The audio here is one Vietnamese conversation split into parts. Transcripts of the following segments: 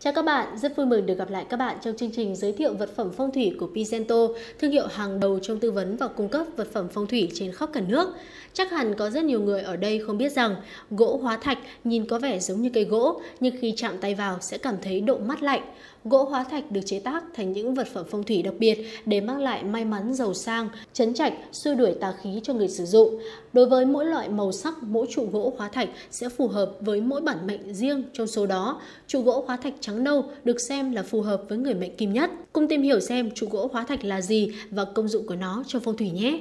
Chào các bạn, rất vui mừng được gặp lại các bạn trong chương trình giới thiệu vật phẩm phong thủy của Pizento, thương hiệu hàng đầu trong tư vấn và cung cấp vật phẩm phong thủy trên khắp cả nước. Chắc hẳn có rất nhiều người ở đây không biết rằng gỗ hóa thạch nhìn có vẻ giống như cây gỗ, nhưng khi chạm tay vào sẽ cảm thấy độ mát lạnh. Gỗ hóa thạch được chế tác thành những vật phẩm phong thủy đặc biệt để mang lại may mắn, giàu sang, trấn trạch, xua đuổi tà khí cho người sử dụng. Đối với mỗi loại màu sắc, mỗi trụ gỗ hóa thạch sẽ phù hợp với mỗi bản mệnh riêng. Trong số đó, trụ gỗ hóa thạch trắng nâu được xem là phù hợp với người mệnh kim nhất. Cùng tìm hiểu xem trụ gỗ hóa thạch là gì và công dụng của nó trong phong thủy nhé.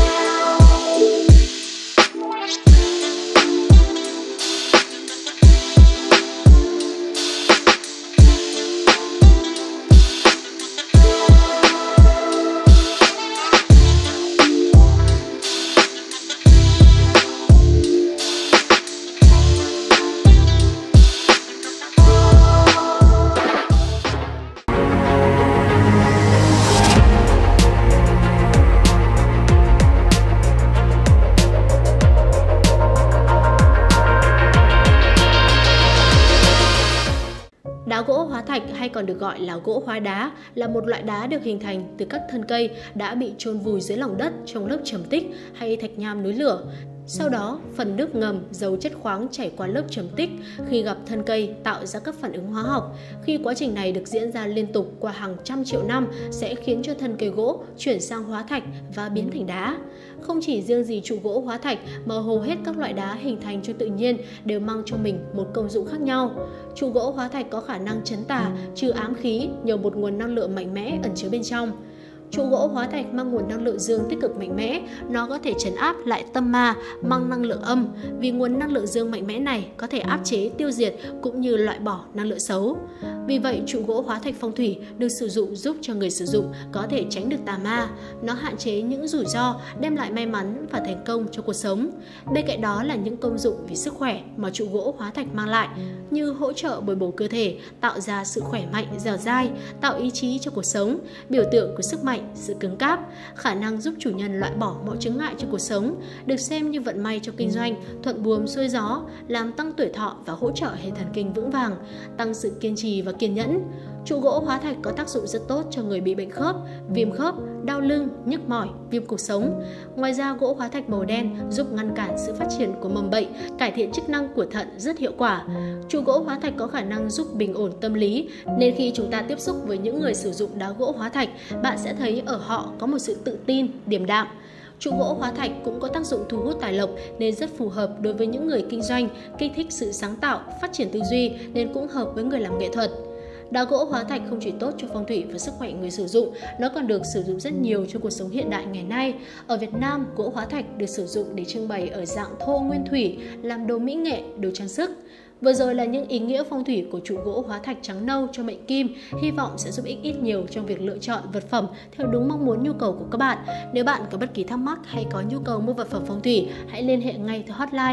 Đá gỗ hóa thạch hay còn được gọi là gỗ hóa đá là một loại đá được hình thành từ các thân cây đã bị chôn vùi dưới lòng đất trong lớp trầm tích hay thạch nham núi lửa. Sau đó, phần nước ngầm giàu chất khoáng chảy qua lớp trầm tích khi gặp thân cây tạo ra các phản ứng hóa học. Khi quá trình này được diễn ra liên tục qua hàng trăm triệu năm sẽ khiến cho thân cây gỗ chuyển sang hóa thạch và biến thành đá. Không chỉ riêng gì trụ gỗ hóa thạch mà hầu hết các loại đá hình thành trong tự nhiên đều mang trong mình một công dụng khác nhau. Trụ gỗ hóa thạch có khả năng trấn tà, trừ ám khí nhờ một nguồn năng lượng mạnh mẽ ẩn chứa bên trong. Trụ gỗ hóa thạch mang nguồn năng lượng dương tích cực mạnh mẽ, nó có thể trấn áp lại tâm ma, mang năng lượng âm. Vì nguồn năng lượng dương mạnh mẽ này có thể áp chế, tiêu diệt cũng như loại bỏ năng lượng xấu. Vì vậy, trụ gỗ hóa thạch phong thủy được sử dụng giúp cho người sử dụng có thể tránh được tà ma. Nó hạn chế những rủi ro, đem lại may mắn và thành công cho cuộc sống. Bên cạnh đó là những công dụng vì sức khỏe mà trụ gỗ hóa thạch mang lại, như hỗ trợ bồi bổ cơ thể, tạo ra sự khỏe mạnh, dẻo dai, tạo ý chí cho cuộc sống, biểu tượng của sức mạnh, sự cứng cáp, khả năng giúp chủ nhân loại bỏ mọi chướng ngại trong cuộc sống, được xem như vận may trong kinh doanh, thuận buồm xuôi gió, làm tăng tuổi thọ và hỗ trợ hệ thần kinh vững vàng, tăng sự kiên trì và kiên nhẫn. Trụ gỗ hóa thạch có tác dụng rất tốt cho người bị bệnh khớp, viêm khớp, đau lưng, nhức mỏi, viêm cột sống. Ngoài ra, gỗ hóa thạch màu đen giúp ngăn cản sự phát triển của mầm bệnh, cải thiện chức năng của thận rất hiệu quả. Trụ gỗ hóa thạch có khả năng giúp bình ổn tâm lý, nên khi chúng ta tiếp xúc với những người sử dụng đá gỗ hóa thạch, bạn sẽ thấy ở họ có một sự tự tin, điềm đạm. Trụ gỗ hóa thạch cũng có tác dụng thu hút tài lộc nên rất phù hợp đối với những người kinh doanh, kích thích sự sáng tạo, phát triển tư duy nên cũng hợp với người làm nghệ thuật. Đá gỗ hóa thạch không chỉ tốt cho phong thủy và sức khỏe người sử dụng, nó còn được sử dụng rất nhiều trong cuộc sống hiện đại ngày nay. Ở Việt Nam, gỗ hóa thạch được sử dụng để trưng bày ở dạng thô nguyên thủy, làm đồ mỹ nghệ, đồ trang sức. Vừa rồi là những ý nghĩa phong thủy của trụ gỗ hóa thạch trắng nâu cho mệnh kim, hy vọng sẽ giúp ích ít nhiều trong việc lựa chọn vật phẩm theo đúng mong muốn nhu cầu của các bạn. Nếu bạn có bất kỳ thắc mắc hay có nhu cầu mua vật phẩm phong thủy, hãy liên hệ ngay theo hotline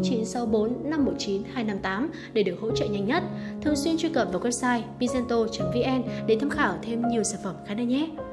0964 519 258 để được hỗ trợ nhanh nhất. Thường xuyên truy cập vào website pizento.vn để tham khảo thêm nhiều sản phẩm khác nữa nhé.